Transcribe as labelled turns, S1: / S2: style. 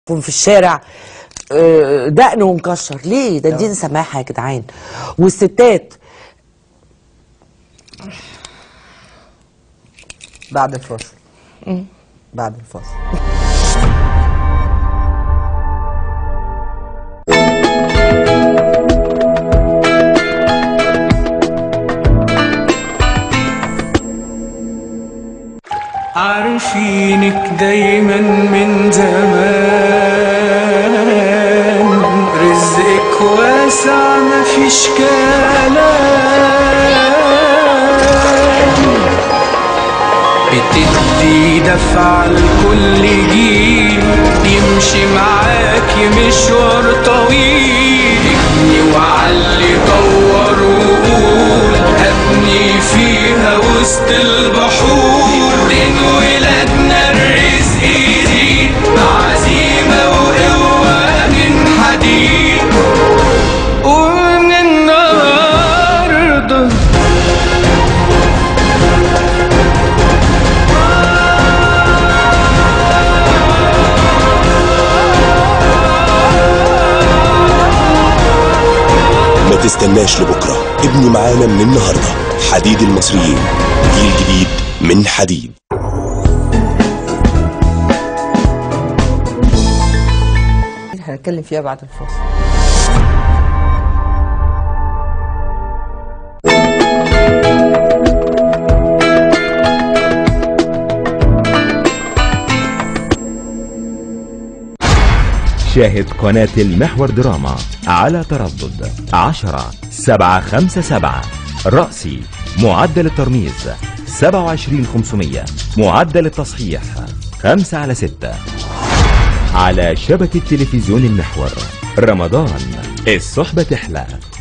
S1: يكون في الشارع دقنه مكشر ليه؟ ده دين سماحه يا جدعان. والستات
S2: بعد الفاصل. بعد الفاصل.
S3: عارفينك دايما من زمان، رزقك واسع مفيش كلام، بتدي دفع لكل جيل يمشي معاكي مشوار طويل، ابني وعلي طور وقول هبني فيها وسط البحور، دين ولادنا الرزق يزيد بعزيمة وقوة من حديد. ومن النهارده
S4: ما تستناش لبكرة، ابني معانا من النهاردة. حديد المصريين، جيل جديد من حديد.
S2: هنتكلم فيها بعد الفاصل.
S5: شاهد قناة المحور دراما على تردد 10757. رأسي معدل الترميز 27500، معدل التصحيح 5/6. على شبكة تلفزيون المحور. رمضان الصحبة تحلى.